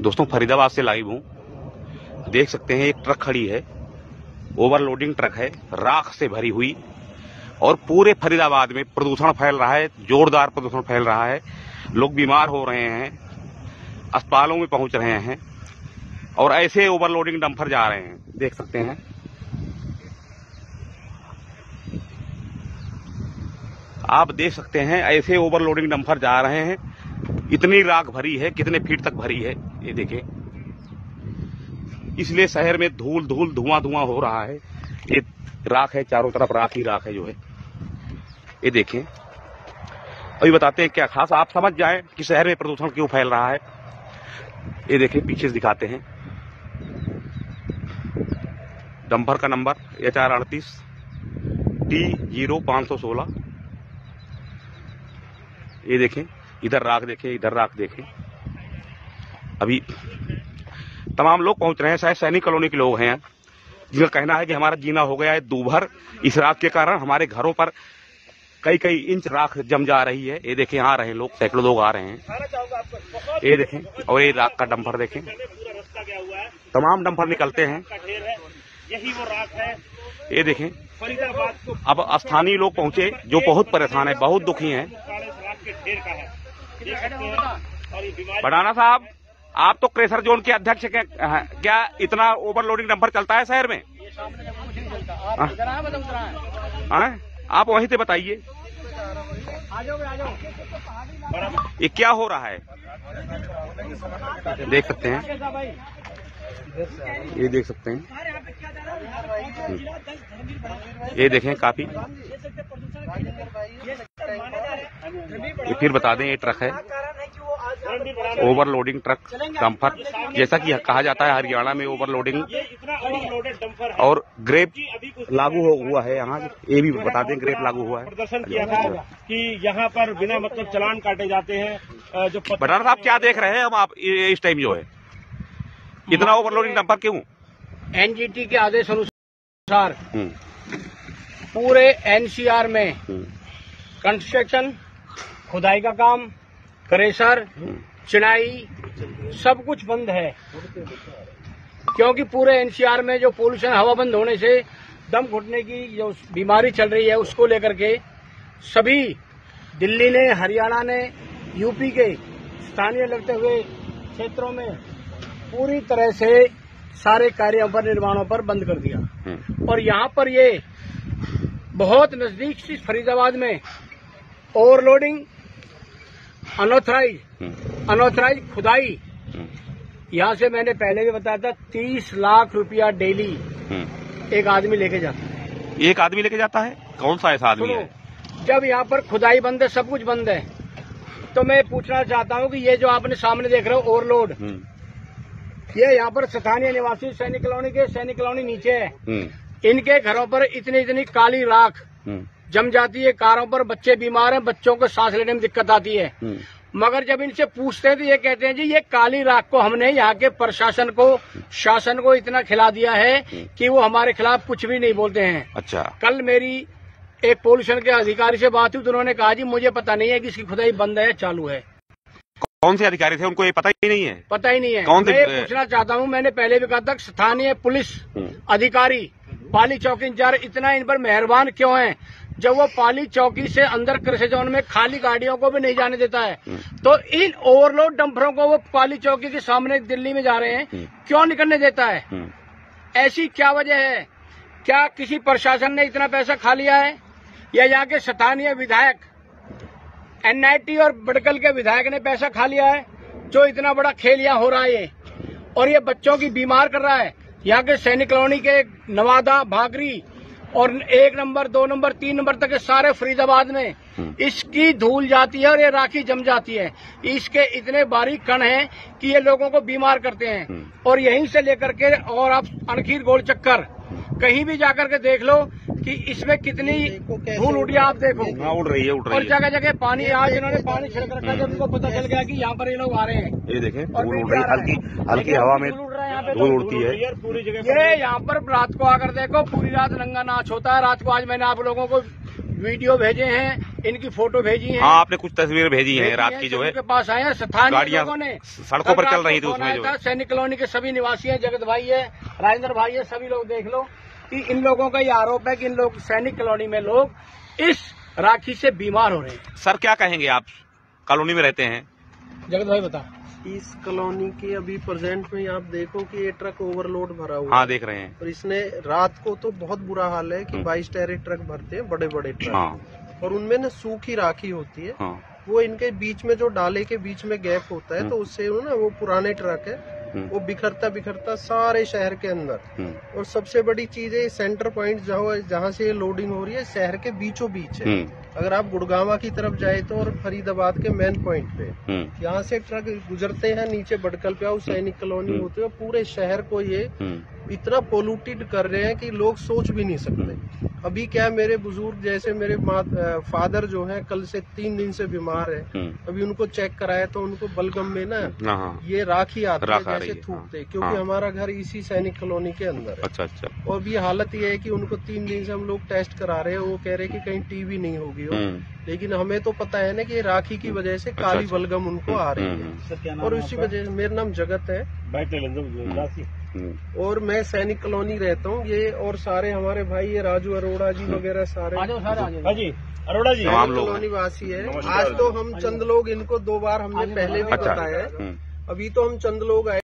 दोस्तों फरीदाबाद से लाइव हूँ। देख सकते हैं एक ट्रक खड़ी है, ओवरलोडिंग ट्रक है, राख से भरी हुई, और पूरे फरीदाबाद में प्रदूषण फैल रहा है, जोरदार प्रदूषण फैल रहा है। लोग बीमार हो रहे हैं, अस्पतालों में पहुंच रहे हैं, और ऐसे ओवरलोडिंग डंपर जा रहे हैं। देख सकते हैं आप, देख सकते हैं ऐसे ओवरलोडिंग डंपर जा रहे हैं। इतनी राख भरी है, कितने फीट तक भरी है ये देखें। इसलिए शहर में धूल धूल धुआं धुआं हो रहा है। ये राख है, चारों तरफ राख ही राख है जो है। ये देखें, अभी बताते हैं क्या खास, आप समझ जाएं कि शहर में प्रदूषण क्यों फैल रहा है। ये देखें, पीछे से दिखाते हैं डंपर का नंबर HR38 T0516। ये देखें, इधर राख देखें, इधर राख देखें। अभी तमाम लोग पहुंच रहे हैं, शायद सैनिक कॉलोनी के लोग हैं, जिनका कहना है कि हमारा जीना हो गया है दूभर। इस राख के कारण हमारे घरों पर कई कई इंच राख जम जा रही है। ये देखें, आ रहे हैं लोग, सैकड़ों लोग आ रहे हैं। ये देखें, और ये राख का डंपर देखें, तमाम डंपर निकलते हैं। यही वो राख है। ये देखें, फरीदाबाद को अब स्थानीय लोग पहुंचे जो बहुत परेशान है, बहुत दुखी हैं। बढ़ाना साहब, आप तो क्रेशर जोन के अध्यक्ष हैं, क्या इतना ओवरलोडिंग डंपर चलता है शहर में? आप वहीं से बताइए, ये क्या हो रहा है? देख सकते हैं, ये देख सकते हैं, ये देखें काफी। ये फिर बता दें, ये ट्रक है, ओवरलोडिंग ट्रक डंपर। जैसा कि कहा जाता है हरियाणा में ओवरलोडिंग और ग्रेप लागू हुआ है यहाँ। ये भी बता दें, ग्रेप लागू हुआ है। प्रदर्शन किया था कि यहाँ पर बिना मतलब चालान काटे जाते हैं। जो बढ़ाना साहब, क्या देख रहे हैं हम आप इस टाइम जो है, इतना ओवरलोडिंग डंपर क्यों? NGT के आदेश अनुसार पूरे NCR में कंस्ट्रक्शन, खुदाई का काम, क्रेशर, चिनाई सब कुछ बंद है। क्योंकि पूरे NCR में जो पोल्यूशन, हवा बंद होने से दम घुटने की जो बीमारी चल रही है, उसको लेकर के सभी दिल्ली ने, हरियाणा ने, यूपी के स्थानीय लगते हुए क्षेत्रों में पूरी तरह से सारे कार्यों पर, निर्माणों पर बंद कर दिया। और यहाँ पर ये बहुत नजदीक से फरीदाबाद में ओवरलोडिंग, अनऑथराइज खुदाई, यहाँ से मैंने पहले भी बताया था 30 लाख रुपया डेली एक आदमी लेके जाता है। एक आदमी लेके जाता है? कौन सा ऐसा आदमी है? जब यहाँ पर खुदाई बंद है, सब कुछ बंद है, तो मैं पूछना चाहता हूँ कि ये जो आपने सामने देख रहे हो ओवरलोड, ये यहाँ पर स्थानीय निवासी सैनिक कॉलोनी के, सैनिक कॉलोनी नीचे है, इनके घरों पर इतनी इतनी काली राख जम जाती है। कारों पर बच्चे बीमार हैं, बच्चों को सांस लेने में दिक्कत आती है। मगर जब इनसे पूछते हैं तो ये कहते हैं जी ये काली राख को हमने यहाँ के प्रशासन को, शासन को इतना खिला दिया है कि वो हमारे खिलाफ कुछ भी नहीं बोलते हैं। अच्छा। कल मेरी एक पोल्यूशन के अधिकारी से बात हुई तो उन्होंने कहा जी मुझे पता नहीं है कि इसकी खुदाई बंद है, चालू है। कौन से अधिकारी थे, उनको ये पता ही नहीं है? पता ही नहीं है। कौन मैं पूछना चाहता हूँ, मैंने पहले भी कहा था स्थानीय पुलिस अधिकारी, पाली चौकी इंचार्ज इतना इन पर मेहरबान क्यों है? जब वो पाली चौकी से अंदर कृषि जोन में खाली गाड़ियों को भी नहीं जाने देता है, तो इन ओवरलोड डंपरों को वो पाली चौकी के सामने दिल्ली में जा रहे हैं, क्यों निकलने देता है? ऐसी क्या वजह है? क्या किसी प्रशासन ने इतना पैसा खा लिया है, या यहाँ के स्थानीय विधायक NIT और बड़कल के विधायक ने पैसा खा लिया है, जो इतना बड़ा खेल यहाँ हो रहा है ये, और ये बच्चों की बीमार कर रहा है? यहाँ के सैनिक कॉलोनी के नवादा, भागरी और 1 नंबर, 2 नंबर, 3 नंबर तक के सारे फरीदाबाद में इसकी धूल जाती है और ये राखी जम जाती है। इसके इतने बारीक कण हैं कि ये लोगों को बीमार करते हैं। और यहीं से लेकर के और आप अनखीर गोल चक्कर कहीं भी जाकर के देख लो कि इसमें कितनी धूल उड़ी, आप देखो। उड़ रही है, उड़ रही है। और जगह जगह पानी, आज इन्होंने पानी छिड़क रखा, जब इनको पता चल गया कि यहाँ पर ये लोग आ रहे हैं। ये देखें, धूल उड़ रही है, हल्की हवा में पे धूल उड़ती है। पूरी जगह ये यहाँ पर रात को आकर देखो, पूरी रात रंगा नाच होता है। रात को आज मैंने आप लोगों को वीडियो भेजे हैं, इनकी फोटो भेजी है। हाँ, आपने कुछ तस्वीरें भेजी हैं रात की, जो है के पास आए हैं स्थानीय गाड़ियां लोगों ने, सड़कों पर चल रही थी उसमें, जो सैनिक कॉलोनी के सभी निवासी हैं, जगत भाई है, राजेंद्र भाई है, सभी लोग देख लो कि इन लोगों का ये आरोप है कि इन लोग सैनिक कॉलोनी में लोग इस राखी से बीमार हो रहे हैं। सर क्या कहेंगे, आप कॉलोनी में रहते हैं? जगत भाई बता। इस कॉलोनी के अभी प्रेजेंट में आप देखो कि ये ट्रक ओवरलोड भरा हुआ हाँ, है। देख रहे हैं। और इसने रात को तो बहुत बुरा हाल है कि 22 टैरिक ट्रक भरते हैं, बड़े बड़े ट्रक। हाँ, और उनमें ना सूखी राखी होती है। हाँ, वो इनके बीच में जो डाले के बीच में गैप होता है, तो उससे ना वो पुराने ट्रक है, वो बिखरता बिखरता सारे शहर के अंदर। और सबसे बड़ी चीज है, सेंटर पॉइंट जहाँ से लोडिंग हो रही है शहर के बीचों बीच है। अगर आप गुड़गांवा की तरफ जाए तो, और फरीदाबाद के मेन पॉइंट पे यहाँ से ट्रक गुजरते हैं, नीचे बडकल पे आओ, सैनिक कॉलोनी होते हैं, पूरे शहर को ये इतना पोल्यूटेड कर रहे हैं कि लोग सोच भी नहीं सकते। अभी क्या, मेरे बुजुर्ग जैसे मेरे फादर जो हैं कल से 3 दिन से बीमार है। अभी उनको चेक कराया तो उनको बलगम में ना ये राखी आती है, जैसे थूकते, क्योंकि हमारा घर इसी सैनिक कॉलोनी के अंदर है। अच्छा अच्छा। और अभी हालत ये है कि उनको 3 दिन से हम लोग टेस्ट करा रहे हैं, वो कह रहे हैं कि कहीं टीबी नहीं होगी हो। लेकिन हमें तो पता है ना कि राखी की वजह से काली बलगम उनको आ रही है। और उसी वजह से मेरा नाम जगत है और मैं सैनिक कॉलोनी रहता हूँ। ये और सारे हमारे भाई, ये राजू अरोड़ा जी वगैरह सारे अरोड़ा जी तमाम लोग कॉलोनी वासी है। आज तो हम चंद लोग, इनको 2 बार हमने पहले भी बताया है। अभी तो हम चंद लोग आए।